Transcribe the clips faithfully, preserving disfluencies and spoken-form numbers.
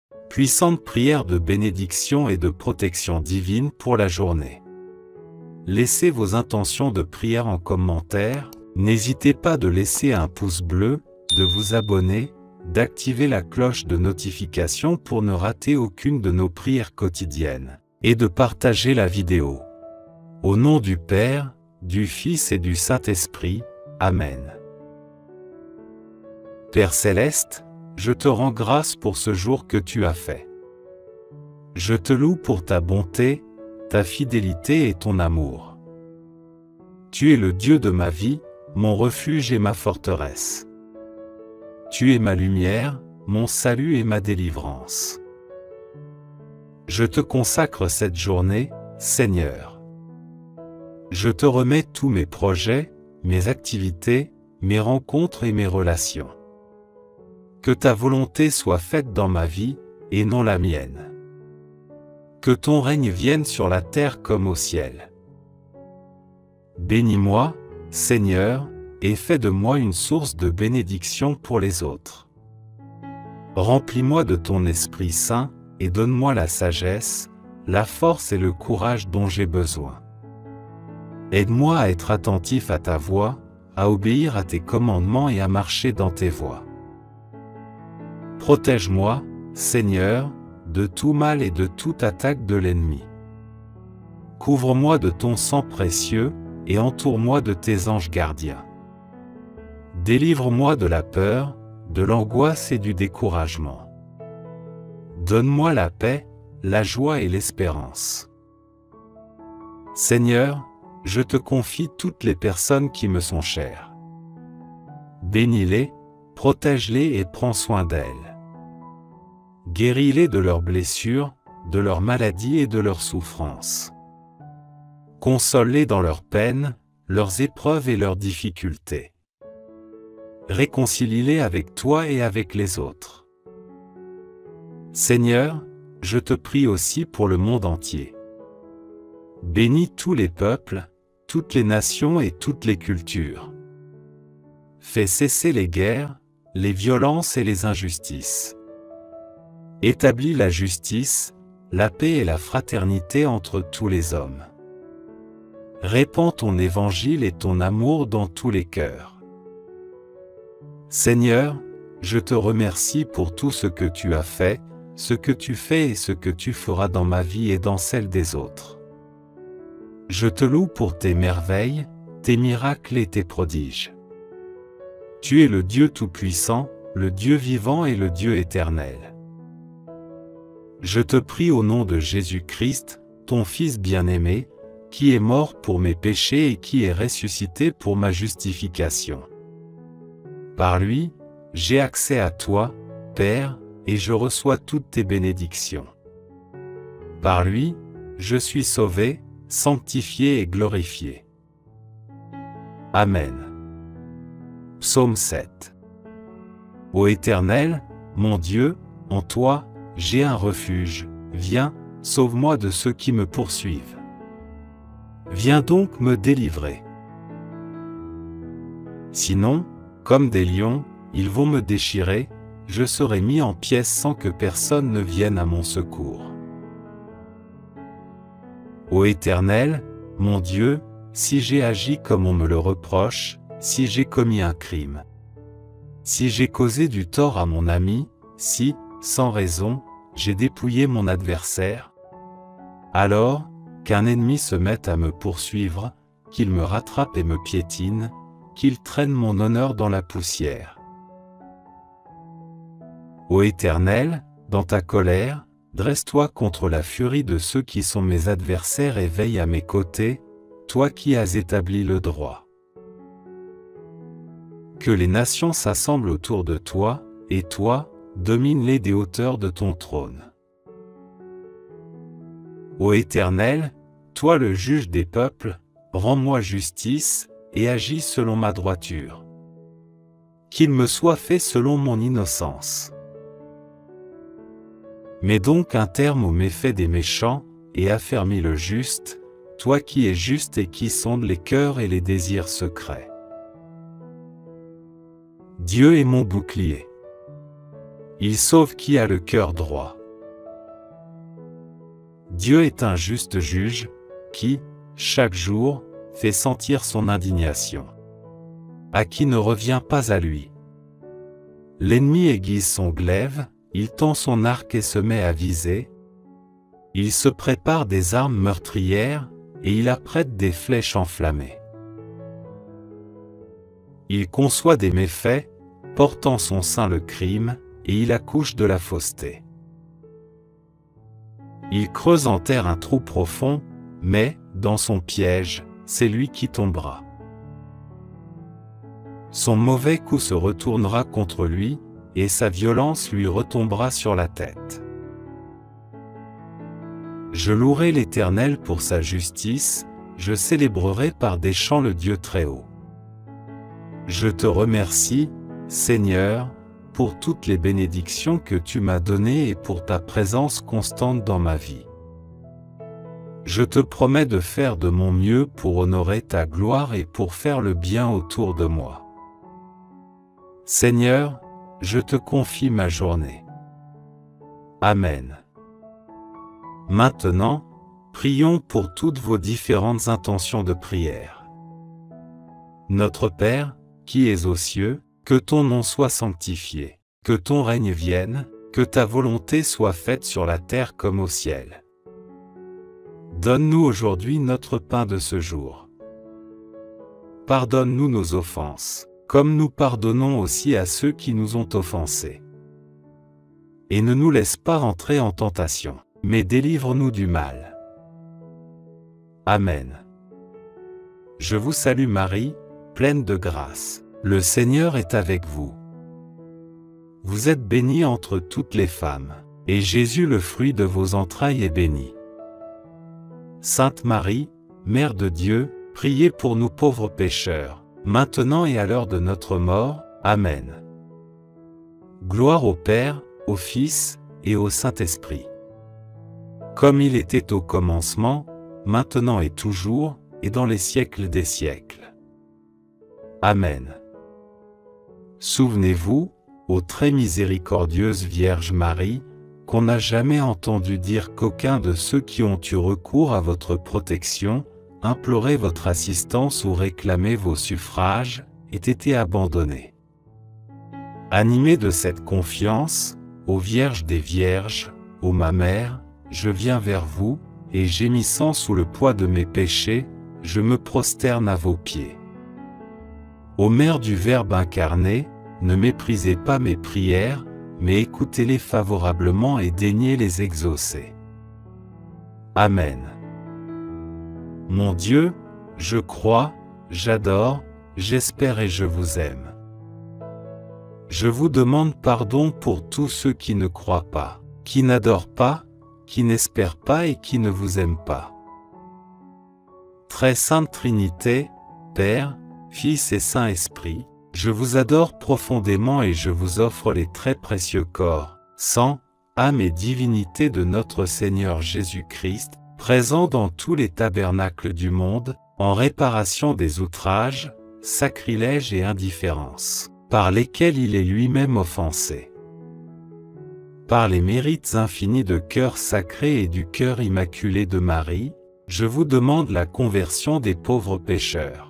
Puissante prière de bénédiction et de protection divine pour la journée. Laissez vos intentions de prière en commentaire, n'hésitez pas de laisser un pouce bleu, de vous abonner, d'activer la cloche de notification pour ne rater aucune de nos prières quotidiennes, et de partager la vidéo. Au nom du Père, du Fils et du Saint-Esprit, Amen. Père Céleste, je te rends grâce pour ce jour que tu as fait. Je te loue pour ta bonté, ta fidélité et ton amour. Tu es le Dieu de ma vie, mon refuge et ma forteresse. Tu es ma lumière, mon salut et ma délivrance. Je te consacre cette journée, Seigneur. Je te remets tous mes projets, mes activités, mes rencontres et mes relations. Que ta volonté soit faite dans ma vie, et non la mienne. Que ton règne vienne sur la terre comme au ciel. Bénis-moi, Seigneur, et fais de moi une source de bénédiction pour les autres. Remplis-moi de ton Esprit Saint, et donne-moi la sagesse, la force et le courage dont j'ai besoin. Aide-moi à être attentif à ta voix, à obéir à tes commandements et à marcher dans tes voies. Protège-moi, Seigneur, de tout mal et de toute attaque de l'ennemi. Couvre-moi de ton sang précieux, et entoure-moi de tes anges gardiens. Délivre-moi de la peur, de l'angoisse et du découragement. Donne-moi la paix, la joie et l'espérance. Seigneur, je te confie toutes les personnes qui me sont chères. Bénis-les, protège-les et prends soin d'elles. Guéris-les de leurs blessures, de leurs maladies et de leurs souffrances. Console-les dans leurs peines, leurs épreuves et leurs difficultés. Réconcilie-les avec toi et avec les autres. Seigneur, je te prie aussi pour le monde entier. Bénis tous les peuples, toutes les nations et toutes les cultures. Fais cesser les guerres, les violences et les injustices. Établis la justice, la paix et la fraternité entre tous les hommes. Répands ton évangile et ton amour dans tous les cœurs. Seigneur, je te remercie pour tout ce que tu as fait, ce que tu fais et ce que tu feras dans ma vie et dans celle des autres. Je te loue pour tes merveilles, tes miracles et tes prodiges. Tu es le Dieu Tout-Puissant, le Dieu vivant et le Dieu éternel. Je te prie au nom de Jésus-Christ, ton Fils bien-aimé, qui est mort pour mes péchés et qui est ressuscité pour ma justification. Par lui, j'ai accès à toi, Père, et je reçois toutes tes bénédictions. Par lui, je suis sauvé, sanctifié et glorifié. Amen. Psaume sept. Ô Éternel, mon Dieu, en toi, j'ai un refuge, viens, sauve-moi de ceux qui me poursuivent. Viens donc me délivrer. Sinon, comme des lions, ils vont me déchirer, je serai mis en pièces sans que personne ne vienne à mon secours. Ô Éternel, mon Dieu, si j'ai agi comme on me le reproche, si j'ai commis un crime, si j'ai causé du tort à mon ami, si, sans raison, j'ai dépouillé mon adversaire, alors, qu'un ennemi se mette à me poursuivre, qu'il me rattrape et me piétine, qu'il traîne mon honneur dans la poussière. Ô Éternel, dans ta colère, dresse-toi contre la furie de ceux qui sont mes adversaires et veille à mes côtés, toi qui as établi le droit. Que les nations s'assemblent autour de toi, et toi, domine-les des hauteurs de ton trône. Ô Éternel, toi le juge des peuples, rends-moi justice, et agis selon ma droiture. Qu'il me soit fait selon mon innocence. Mets donc un terme aux méfaits des méchants, et affermis le juste, toi qui es juste et qui sondes les cœurs et les désirs secrets. Dieu est mon bouclier. Il sauve qui a le cœur droit. Dieu est un juste juge, qui, chaque jour, fait sentir son indignation. À qui ne revient pas à lui. L'ennemi aiguise son glaive, il tend son arc et se met à viser. Il se prépare des armes meurtrières, et il apprête des flèches enflammées. Il conçoit des méfaits, portant en son sein le crime, et il accouche de la fausseté. Il creuse en terre un trou profond, mais, dans son piège, c'est lui qui tombera. Son mauvais coup se retournera contre lui, et sa violence lui retombera sur la tête. Je louerai l'Éternel pour sa justice, je célébrerai par des chants le Dieu Très-Haut. Je te remercie, Seigneur, pour toutes les bénédictions que tu m'as données et pour ta présence constante dans ma vie. Je te promets de faire de mon mieux pour honorer ta gloire et pour faire le bien autour de moi. Seigneur, je te confie ma journée. Amen. Maintenant, prions pour toutes vos différentes intentions de prière. Notre Père, qui es aux cieux, que ton nom soit sanctifié, que ton règne vienne, que ta volonté soit faite sur la terre comme au ciel. Donne-nous aujourd'hui notre pain de ce jour. Pardonne-nous nos offenses, comme nous pardonnons aussi à ceux qui nous ont offensés. Et ne nous laisse pas entrer en tentation, mais délivre-nous du mal. Amen. Je vous salue Marie, pleine de grâce. Le Seigneur est avec vous. Vous êtes bénie entre toutes les femmes, et Jésus, le fruit de vos entrailles, est béni. Sainte Marie, Mère de Dieu, priez pour nous pauvres pécheurs, maintenant et à l'heure de notre mort. Amen. Gloire au Père, au Fils, et au Saint-Esprit. Comme il était au commencement, maintenant et toujours, et dans les siècles des siècles. Amen. Souvenez-vous, ô très miséricordieuse Vierge Marie, qu'on n'a jamais entendu dire qu'aucun de ceux qui ont eu recours à votre protection, imploré votre assistance ou réclamé vos suffrages, ait été abandonné. Animé de cette confiance, ô Vierge des Vierges, ô ma Mère, je viens vers vous, et gémissant sous le poids de mes péchés, je me prosterne à vos pieds. Ô Mère du Verbe incarné, ne méprisez pas mes prières, mais écoutez-les favorablement et daignez les exaucer. Amen. Mon Dieu, je crois, j'adore, j'espère et je vous aime. Je vous demande pardon pour tous ceux qui ne croient pas, qui n'adorent pas, qui n'espèrent pas et qui ne vous aiment pas. Très sainte Trinité, Père, Fils et Saint-Esprit, je vous adore profondément et je vous offre les très précieux corps, sang, âme et divinité de notre Seigneur Jésus-Christ, présent dans tous les tabernacles du monde, en réparation des outrages, sacrilèges et indifférences, par lesquels il est lui-même offensé. Par les mérites infinis de cœur sacré et du cœur immaculé de Marie, je vous demande la conversion des pauvres pécheurs.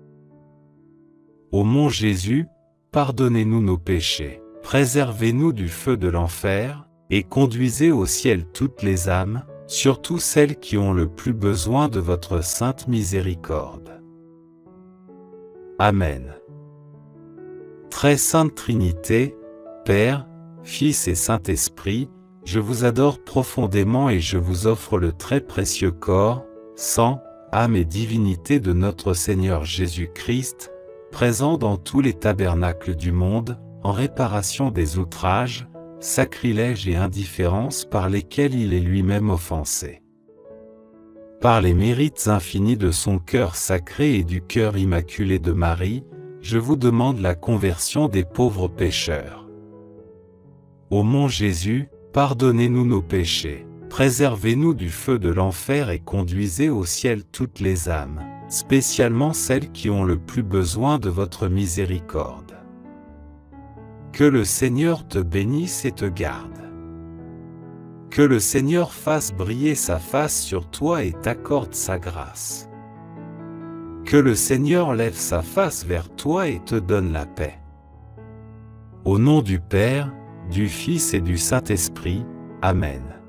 Ô mon Jésus, pardonnez-nous nos péchés, préservez-nous du feu de l'enfer, et conduisez au ciel toutes les âmes, surtout celles qui ont le plus besoin de votre sainte miséricorde. Amen. Très sainte Trinité, Père, Fils et Saint-Esprit, je vous adore profondément et je vous offre le très précieux corps, sang, âme et divinité de notre Seigneur Jésus-Christ, présent dans tous les tabernacles du monde, en réparation des outrages, sacrilèges et indifférences par lesquels il est lui-même offensé. Par les mérites infinis de son cœur sacré et du cœur immaculé de Marie, je vous demande la conversion des pauvres pécheurs. Ô mon Jésus, pardonnez-nous nos péchés, préservez-nous du feu de l'enfer et conduisez au ciel toutes les âmes, spécialement celles qui ont le plus besoin de votre miséricorde. Que le Seigneur te bénisse et te garde. Que le Seigneur fasse briller sa face sur toi et t'accorde sa grâce. Que le Seigneur lève sa face vers toi et te donne la paix. Au nom du Père, du Fils et du Saint-Esprit, Amen.